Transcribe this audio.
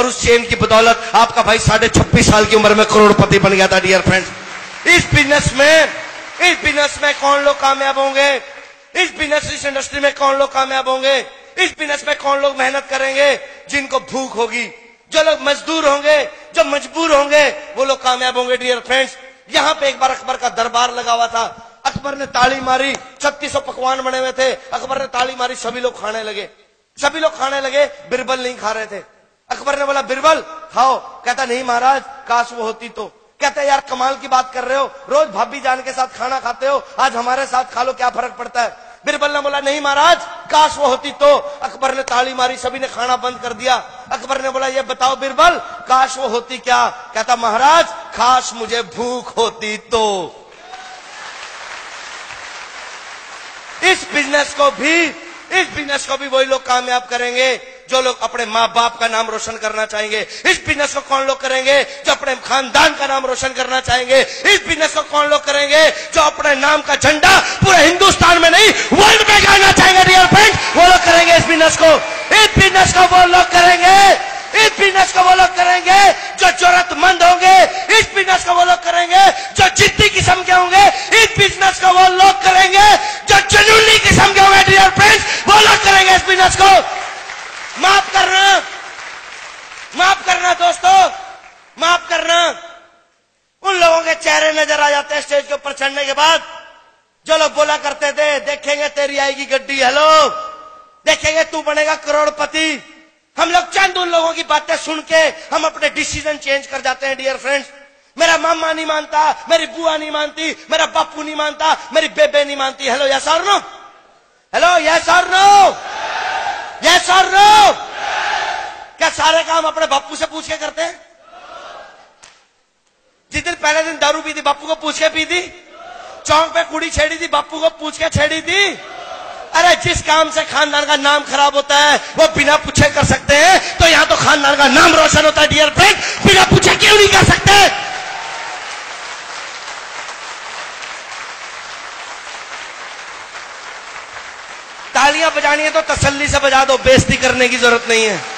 और उस चेन की बदौलत आपका भाई 26.5 साल की उम्र में करोड़पति बन गया था। डियर फ्रेंड्स, इस बिजनेस में कौन लोग कामयाब होंगे? इस इंडस्ट्री में कौन लोग कामयाब होंगे? इस बिजनेस में कौन लोग मेहनत करेंगे? जिनको भूख होगी, जो लोग मजदूर होंगे, जो मजबूर होंगे, वो लोग कामयाब होंगे। डियर फ्रेंड्स, यहां पे एक बार अकबर का दरबार लगा हुआ था। अकबर ने ताली मारी, 3600 पकवान बने हुए थे। अकबर ने ताली मारी, सभी लोग खाने लगे। बिरबल नहीं खा रहे थे। अकबर ने बोला, बिरबल खाओ। कहता, नहीं महाराज, काश वो होती तो। कहते, यार कमाल की बात कर रहे हो, रोज भाभी जान के साथ खाना खाते हो, आज हमारे साथ खा लो, क्या फर्क पड़ता है? बिरबल ने बोला, नहीं महाराज, काश वो होती तो। अकबर ने ताली मारी, सभी ने खाना बंद कर दिया। अकबर ने बोला, ये बताओ बिरबल, काश वो होती क्या? कहता, महाराज, काश मुझे भूख होती तो। इस बिजनेस को भी वही लोग कामयाब करेंगे जो लोग अपने माँ बाप का नाम रोशन करना चाहेंगे। इस बिजनेस को कौन लोग करेंगे? जो अपने खानदान का नाम रोशन करना चाहेंगे। इस बिजनेस को कौन लोग करेंगे? जो अपने नाम का झंडा पूरे हिंदुस्तान में नहीं, वर्ल्ड में गाड़ना चाहेंगे। डियर फ्रेंड्स, वो लोग करेंगे इस बिजनेस को। इस बिजनेस को वो लोग करेंगे जो जरूरतमंद होंगे। इस बिजनेस को वो लोग करेंगे जो जिद्दी किस्म के होंगे। इस बिजनेस को वो लोग करेंगे जो जुनूनी किस्म के होंगे। डियर फ्रेंड्स, वो लोग करेंगे इस बिजनेस को। माफ करना दोस्तों, माफ करना। उन लोगों के चेहरे नजर आ जाते हैं स्टेज के ऊपर चढ़ने के बाद, जो लोग बोला करते थे, देखेंगे तेरी आएगी गड्डी, हेलो, देखेंगे तू बनेगा करोड़पति। हम लोग चंद उन लोगों की बातें सुन के हम अपने डिसीजन चेंज कर जाते हैं। डियर फ्रेंड्स, मेरा मामा नहीं मानता, मेरी बुआ नहीं मानती, मेरा बापू नहीं मानता, मेरी बेबे नहीं मानती। हेलो, यस और नो? हेलो, यस और नो? यस और नो? क्या सारे काम अपने बापू से पूछ के करते हैं? जिस दिन पहले दिन दारू पी थी, बापू को पूछ के पी थी। चौक पे कुड़ी छेड़ी थी, बापू को पूछ के छेड़ी थी। अरे जिस काम से खानदान का नाम खराब होता है वो बिना पूछे कर सकते हैं, तो यहां तो खानदान का नाम रोशन होता है। डियर फ्रेंड, बिना पूछे क्यों नहीं कर सकते? तालियां बजानी है तो तसल्ली से बजा दो, बेइज्जती करने की जरूरत नहीं है।